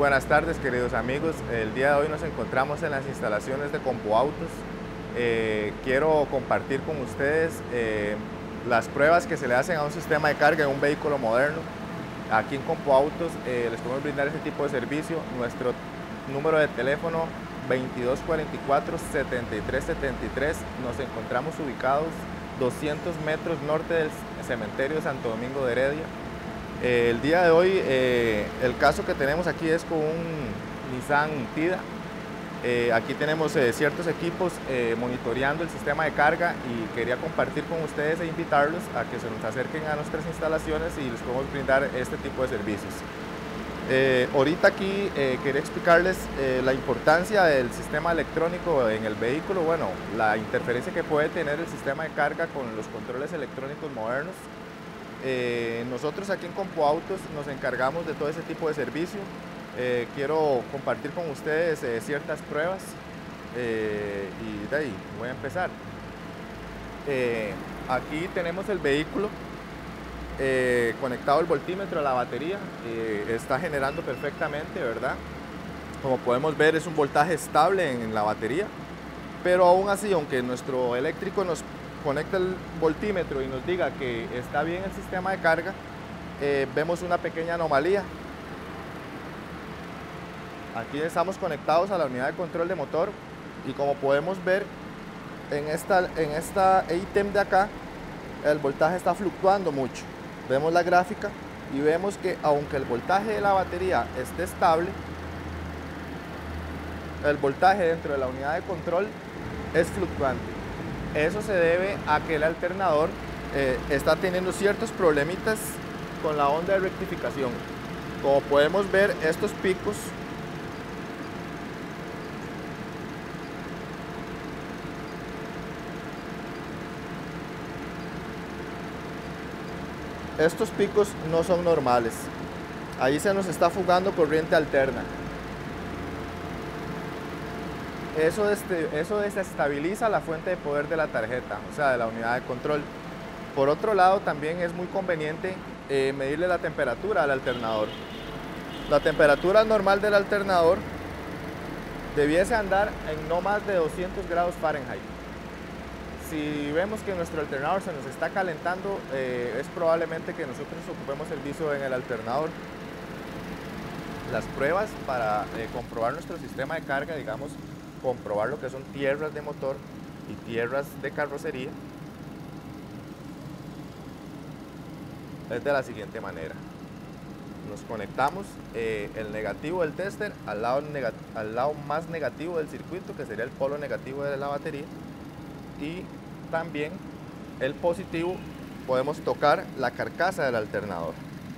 buenas tardes, queridos amigos. El día de hoy nos encontramos en las instalaciones de Compoautos. Quiero compartir con ustedes las pruebas que se le hacen a un sistema de carga en un vehículo moderno. Aquí en Compoautos les podemos brindar este tipo de servicio. Nuestro número de teléfono 2244-7373. Nos encontramos ubicados 200 metros norte del cementerio de Santo Domingo de Heredia. El día de hoy el caso que tenemos aquí es con un Nissan Tida. Aquí tenemos ciertos equipos monitoreando el sistema de carga y quería compartir con ustedes e invitarlos a que se nos acerquen a nuestras instalaciones y les podemos brindar este tipo de servicios. Ahorita aquí quería explicarles la importancia del sistema electrónico en el vehículo, bueno, la interferencia que puede tener el sistema de carga con los controles electrónicos modernos. Nosotros aquí en Compoautos nos encargamos de todo ese tipo de servicio. Quiero compartir con ustedes ciertas pruebas y de ahí voy a empezar. Aquí tenemos el vehículo conectado al voltímetro a la batería, está generando perfectamente, ¿verdad? Como podemos ver, es un voltaje estable en la batería, pero aún así, aunque nuestro eléctrico nos conecta el voltímetro y nos diga que está bien el sistema de carga, vemos una pequeña anomalía. Aquí estamos conectados a la unidad de control de motor y como podemos ver en esta ítem de acá, el voltaje está fluctuando mucho. Vemos la gráfica y vemos que aunque el voltaje de la batería esté estable, el voltaje dentro de la unidad de control es fluctuante. Eso se debe a que el alternador está teniendo ciertos problemitas con la onda de rectificación. Como podemos ver, estos picos no son normales. Ahí se nos está fugando corriente alterna. Eso desestabiliza la fuente de poder de la tarjeta, o sea, de la unidad de control. Por otro lado, también es muy conveniente medirle la temperatura al alternador. La temperatura normal del alternador debiese andar en no más de 200 grados Fahrenheit. Si vemos que nuestro alternador se nos está calentando, es probablemente que nosotros ocupemos el viso en el alternador. Las pruebas para comprobar nuestro sistema de carga, digamos, comprobar lo que son tierras de motor y tierras de carrocería, es de la siguiente manera. Nos conectamos el negativo del tester al lado más negativo del circuito, que sería el polo negativo de la batería, y también el positivo podemos tocar la carcasa del alternador.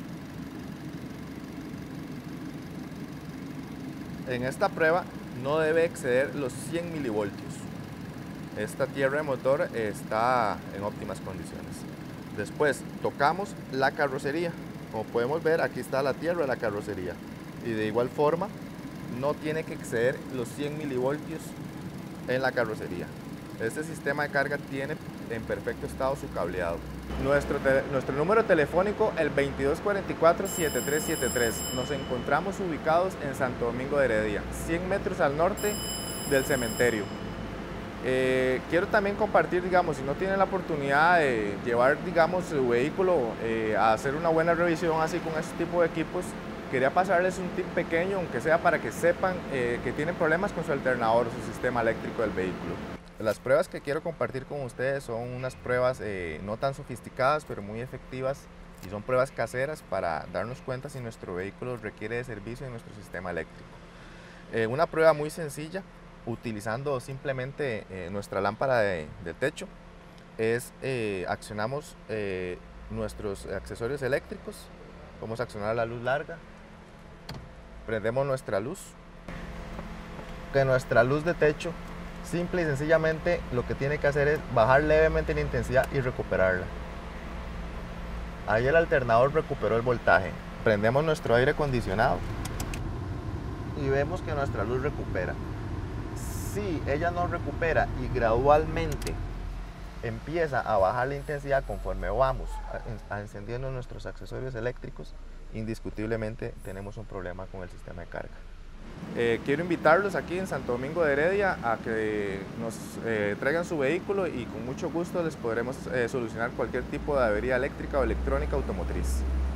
En esta prueba no debe exceder los 100 milivoltios. Esta tierra de motor está en óptimas condiciones. Después tocamos la carrocería. Como podemos ver, aquí está la tierra de la carrocería. Y de igual forma, no tiene que exceder los 100 milivoltios en la carrocería. Este sistema de carga tiene en perfecto estado su cableado. Nuestro número telefónico, el 2244-7373. Nos encontramos ubicados en Santo Domingo de Heredia, 100 metros al norte del cementerio. Quiero también compartir, digamos, si no tienen la oportunidad de llevar, digamos, su vehículo a hacer una buena revisión así con este tipo de equipos, quería pasarles un tip pequeño, aunque sea para que sepan que tienen problemas con su alternador o su sistema eléctrico del vehículo. Las pruebas que quiero compartir con ustedes son unas pruebas no tan sofisticadas, pero muy efectivas, y son pruebas caseras para darnos cuenta si nuestro vehículo requiere de servicio en nuestro sistema eléctrico. Una prueba muy sencilla, utilizando simplemente nuestra lámpara de techo, es accionamos nuestros accesorios eléctricos. Vamos a accionar la luz larga, prendemos nuestra luz, que nuestra luz de techo, simple y sencillamente lo que tiene que hacer es bajar levemente la intensidad y recuperarla. Ahí el alternador recuperó el voltaje. Prendemos nuestro aire acondicionado y vemos que nuestra luz recupera. Si ella no recupera y gradualmente empieza a bajar la intensidad conforme vamos encendiendo nuestros accesorios eléctricos, indiscutiblemente tenemos un problema con el sistema de carga. Quiero invitarlos aquí en Santo Domingo de Heredia a que nos traigan su vehículo y con mucho gusto les podremos solucionar cualquier tipo de avería eléctrica o electrónica automotriz.